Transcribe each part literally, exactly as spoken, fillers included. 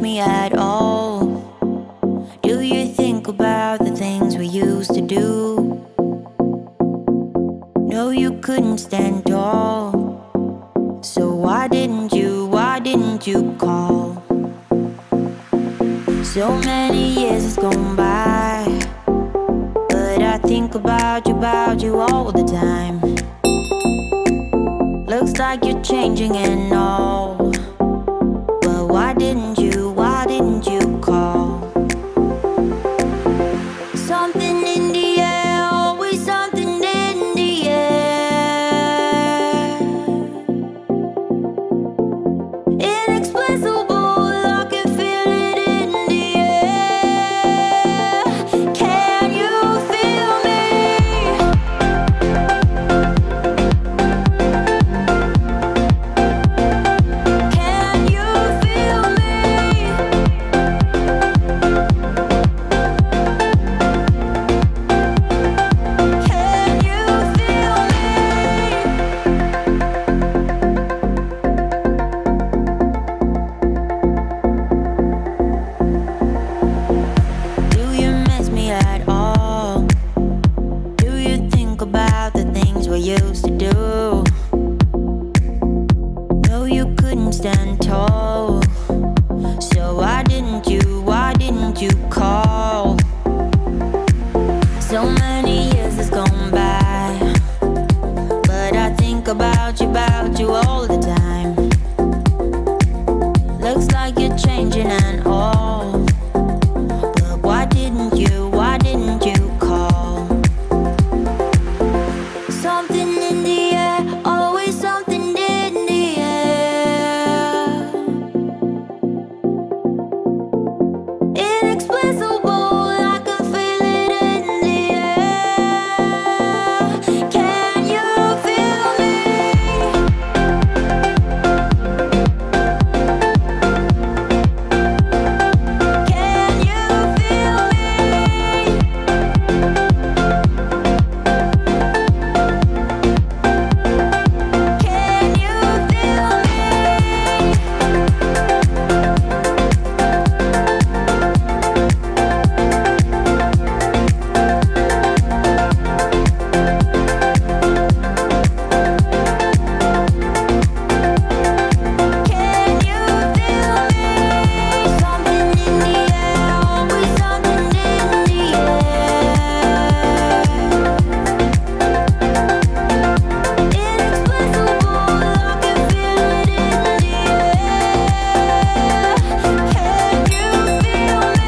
me at all? Do you think about the things we used to do? No, you couldn't stand tall. So why didn't you, why didn't you call? So many years has gone by, but I think about you, about you all the time. Looks like you're changing and all, but why didn't you, why didn't you call? Something in the air, always something in the air. Inexplicable, I can feel it in the air. Can you feel me? Can you feel me? Can you feel me? Do you miss me at all? Do you think about the things we used to do? No, you couldn't stand tall. So why didn't you, why didn't you call? So many years has gone by, but I think about you, about you all the time. Looks like you're changing and all, but why didn't you, why didn't you call? Something in the air, always something in the air. Inexplicable, I can feel it in the air. Can you feel me? Can you feel me? Can you feel me? Can you feel me? Something in the air, always something in the air. Inexplicable, I can feel it in the air. Can you feel me?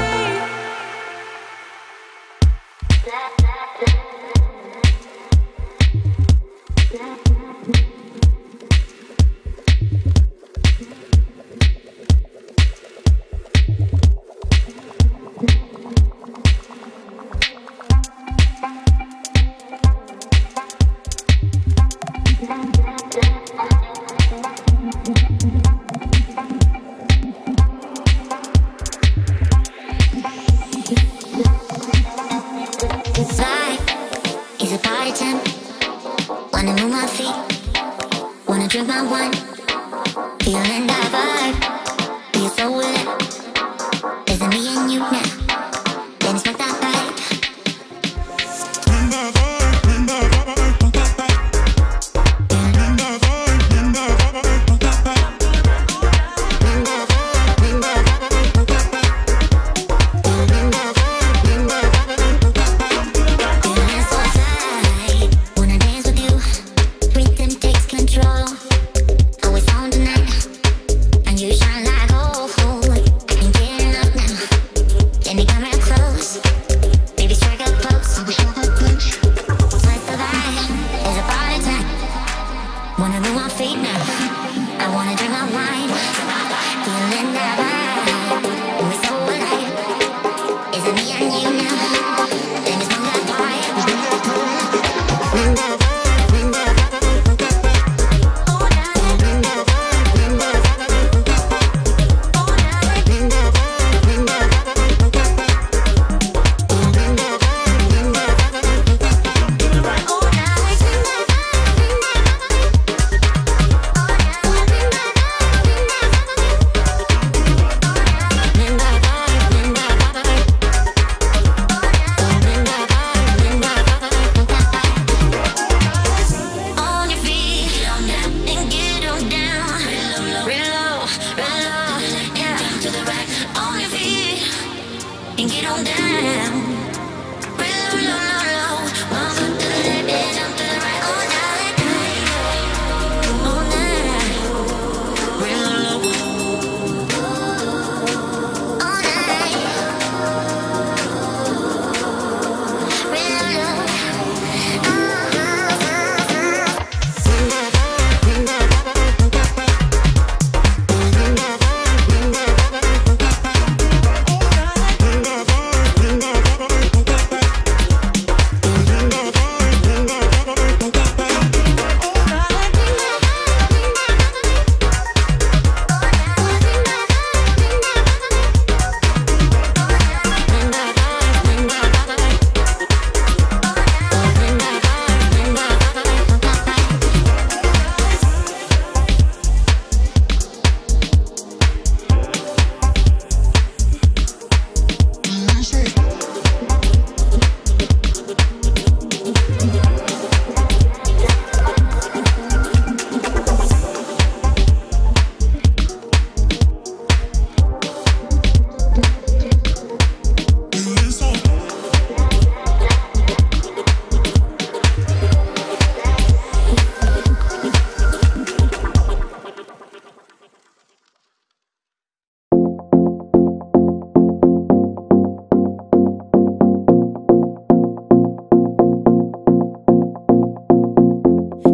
Life is a party time. Wanna move my feet, wanna drink my wine, feeling that vibe. Be so with it. Is it me and you now? Let me smoke that pipe. Feeling so tight, wanna dance with you. Rhythm takes control. Always on tonight, and you shine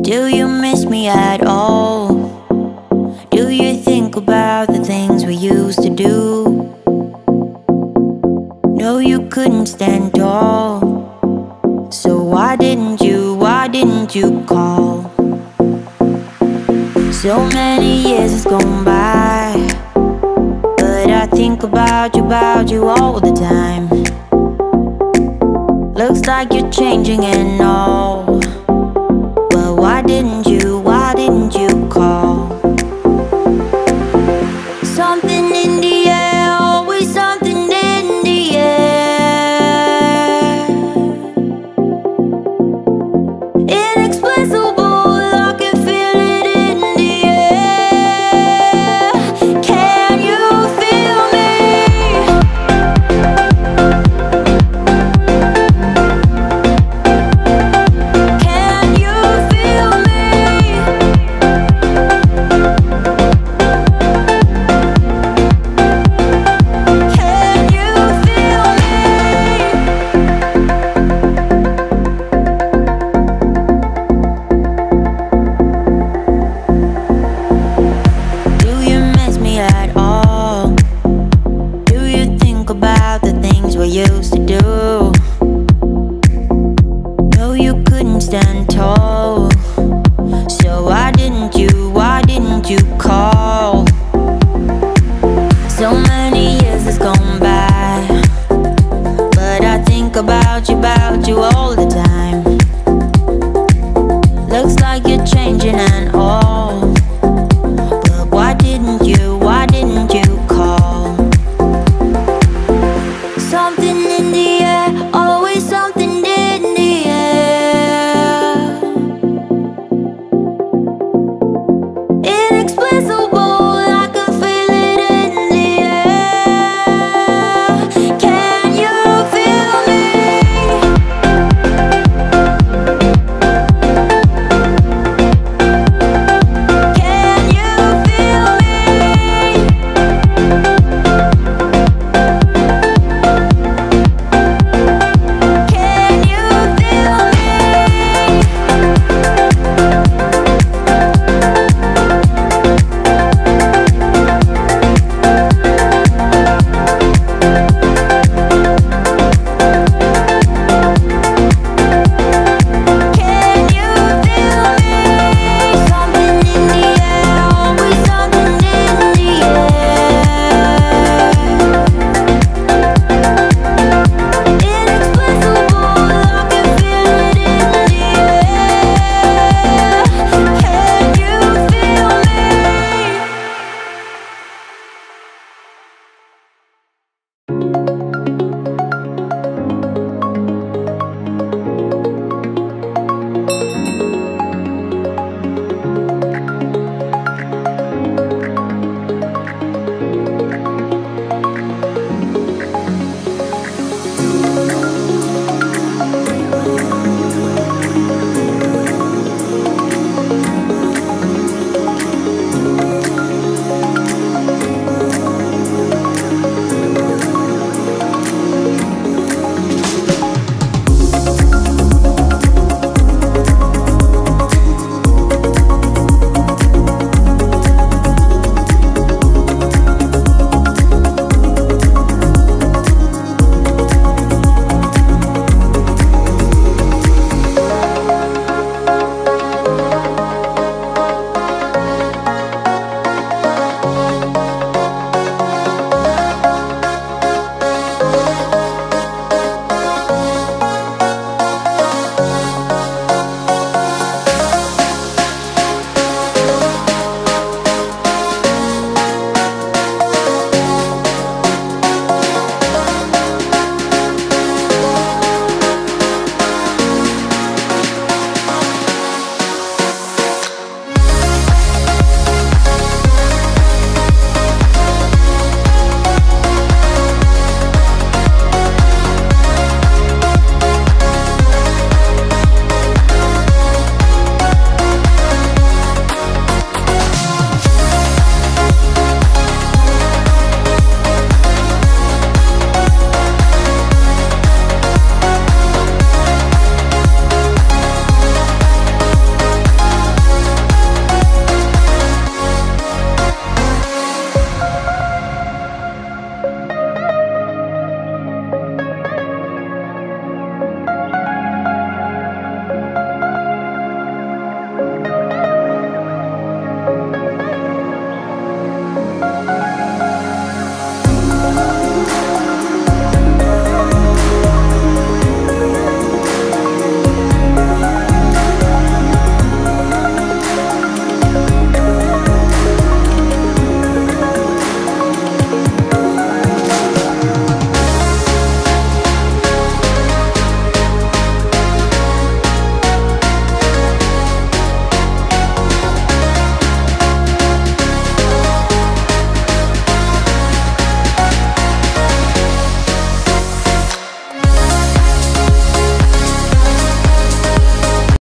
Do you miss me at all? Do you think about the things we used to do? No, you couldn't stand tall. So why didn't you, why didn't you call? So many years has gone by, but I think about you, about you all the time. Looks like you're changing and all, but why didn't you, why didn't you call? Something in the air, always something in the air. Inexplicable, I can feel it in the air. Can you feel me? Can you feel me? Can you feel me? Do you miss me at all? Do you think about the things we used to do? No, you couldn't stand tall. So why didn't you, why didn't you call? So many years has gone by, but I think about you, about you all the time. Looks like you're changing and